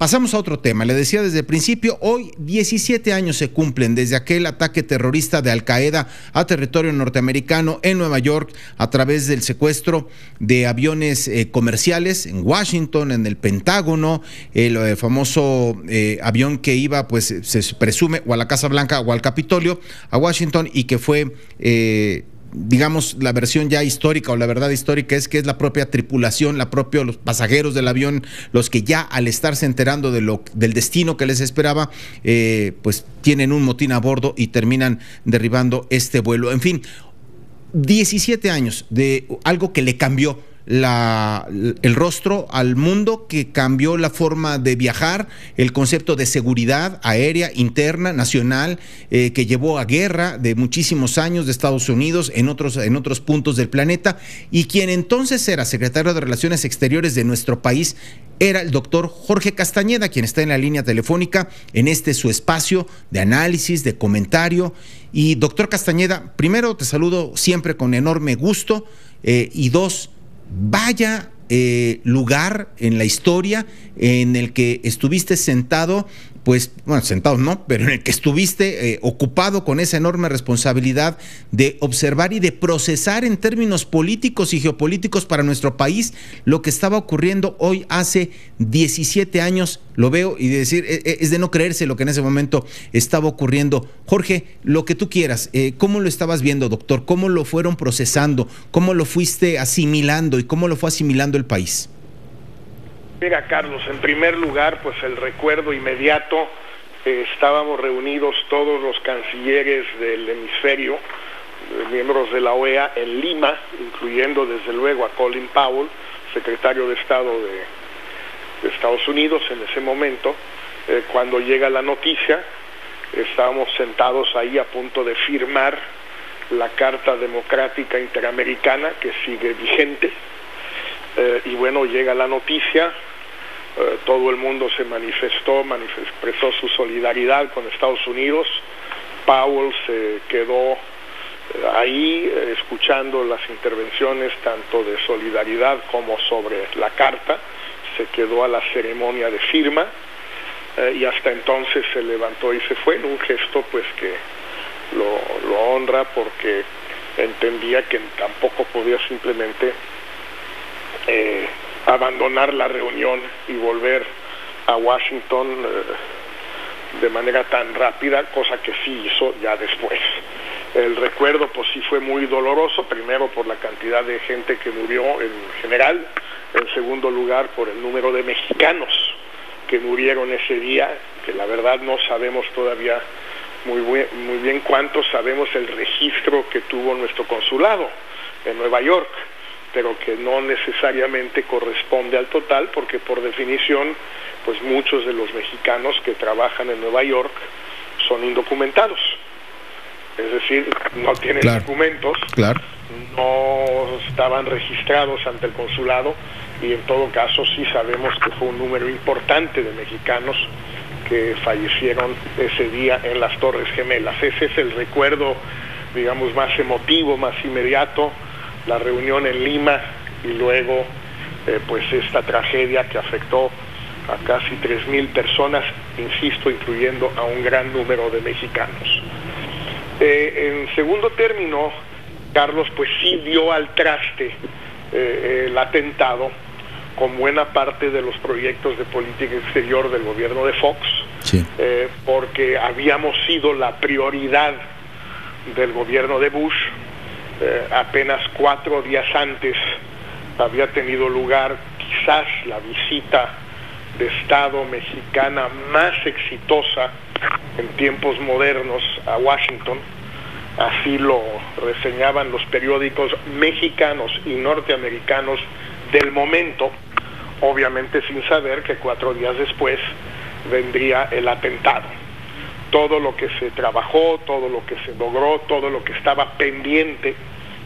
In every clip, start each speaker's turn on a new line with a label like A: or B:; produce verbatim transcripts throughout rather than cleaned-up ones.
A: pasamos a otro tema. Le decía desde el principio, hoy diecisiete años se cumplen desde aquel ataque terrorista de Al Qaeda a territorio norteamericano en Nueva York a través del secuestro de aviones eh, comerciales en Washington, en el Pentágono, el eh, famoso eh, avión que iba, pues se presume, o a la Casa Blanca o al Capitolio, a Washington, y que fue... Eh, digamos, la versión ya histórica o la verdad histórica es que es la propia tripulación, la propia, los pasajeros del avión, los que ya al estarse enterando de lo, del destino que les esperaba, eh, pues tienen un motín a bordo y terminan derribando este vuelo. En fin, diecisiete años de algo que le cambió La, el rostro al mundo, que cambió la forma de viajar, el concepto de seguridad aérea, interna, nacional, eh, que llevó a guerra de muchísimos años de Estados Unidos en otros, en otros puntos del planeta, y quien entonces era secretario de Relaciones Exteriores de nuestro país era el doctor Jorge Castañeda, quien está en la línea telefónica en este su espacio de análisis, de comentario. Y doctor Castañeda, primero te saludo siempre con enorme gusto, eh, y dos, vaya eh, lugar en la historia en el que estuviste sentado, pues, bueno, sentado no, pero en el que estuviste eh, ocupado con esa enorme responsabilidad de observar y de procesar en términos políticos y geopolíticos para nuestro país lo que estaba ocurriendo hoy hace diecisiete años. Lo veo y de decir, es de no creerse lo que en ese momento estaba ocurriendo. Jorge, lo que tú quieras, eh, ¿cómo lo estabas viendo, doctor? ¿Cómo lo fueron procesando? ¿Cómo lo fuiste asimilando y cómo lo fue asimilando el país?
B: Mira, Carlos, en primer lugar, pues el recuerdo inmediato, eh, estábamos reunidos todos los cancilleres del hemisferio, eh, miembros de la O E A en Lima, incluyendo desde luego a Colin Powell, secretario de Estado de, de Estados Unidos en ese momento. Eh, cuando llega la noticia, estábamos sentados ahí a punto de firmar la Carta Democrática Interamericana, que sigue vigente. Eh, y bueno, llega la noticia, eh, todo el mundo se manifestó, manifest, expresó su solidaridad con Estados Unidos. Powell se quedó eh, ahí eh, escuchando las intervenciones tanto de solidaridad como sobre la carta, se quedó a la ceremonia de firma eh, y hasta entonces se levantó y se fue en un gesto pues que lo, lo honra, porque entendía que tampoco podía simplemente Eh, abandonar la reunión y volver a Washington eh, de manera tan rápida, cosa que sí hizo ya después. El recuerdo pues sí fue muy doloroso, primero por la cantidad de gente que murió en general, en segundo lugar por el número de mexicanos que murieron ese día, que la verdad no sabemos todavía muy, muy bien cuántos, sabemos el registro que tuvo nuestro consulado en Nueva York, pero que no necesariamente corresponde al total, porque por definición, pues muchos de los mexicanos que trabajan en Nueva York son indocumentados. Es decir, no tienen claro. documentos, claro. no estaban registrados ante el consulado, y en todo caso sí sabemos que fue un número importante de mexicanos que fallecieron ese día en las Torres Gemelas. Ese es el recuerdo, digamos, más emotivo, más inmediato, la reunión en Lima y luego eh, pues esta tragedia que afectó a casi tres mil personas, insisto, incluyendo a un gran número de mexicanos. Eh, en segundo término, Carlos, pues sí dio al traste eh, el atentado con buena parte de los proyectos de política exterior del gobierno de Fox, sí. eh, porque habíamos sido la prioridad del gobierno de Bush. Eh, apenas cuatro días antes había tenido lugar quizás la visita de Estado mexicana más exitosa en tiempos modernos a Washington. Así lo reseñaban los periódicos mexicanos y norteamericanos del momento, obviamente sin saber que cuatro días después vendría el atentado. Todo lo que se trabajó, todo lo que se logró, todo lo que estaba pendiente,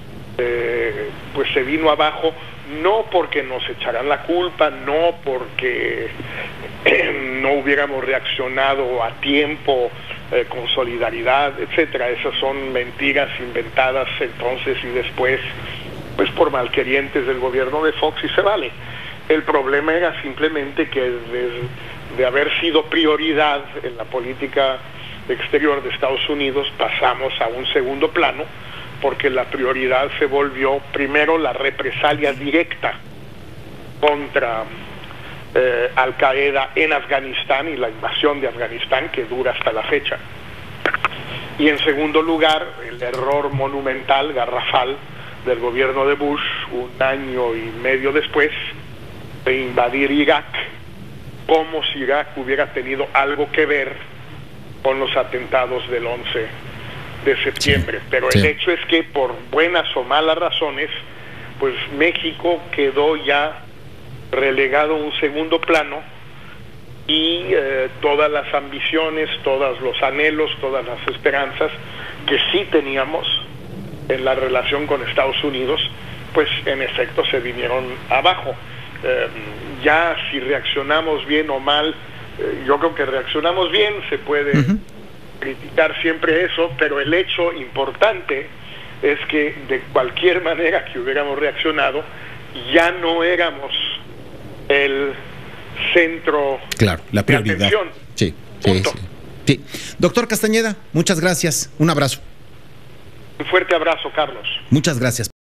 B: eh, pues se vino abajo, no porque nos echaran la culpa, no porque eh, no hubiéramos reaccionado a tiempo, eh, con solidaridad, etcétera. Esas son mentiras inventadas entonces y después, pues por malquerientes del gobierno de Fox, y se vale. El problema era simplemente que desde, de haber sido prioridad en la política exterior de Estados Unidos, pasamos a un segundo plano, porque la prioridad se volvió primero la represalia directa contra eh, Al Qaeda en Afganistán y la invasión de Afganistán, que dura hasta la fecha. Y en segundo lugar, el error monumental, garrafal, del gobierno de Bush, un año y medio después, de invadir Irak, como si Irak hubiera tenido algo que ver con los atentados del once de septiembre. Sí, Pero sí. el hecho es que por buenas o malas razones, pues México quedó ya relegado a un segundo plano, y eh, todas las ambiciones, todos los anhelos, todas las esperanzas que sí teníamos en la relación con Estados Unidos, pues en efecto se vinieron abajo. Eh, ya si reaccionamos bien o mal, eh, yo creo que reaccionamos bien, se puede uh-huh. criticar siempre eso, pero el hecho importante es que de cualquier manera que hubiéramos reaccionado, ya no éramos el centro
A: claro, la prioridad.
B: de atención.
A: Sí, sí, sí, sí. Doctor Castañeda, muchas gracias, un abrazo.
B: Un fuerte abrazo, Carlos.
A: Muchas gracias.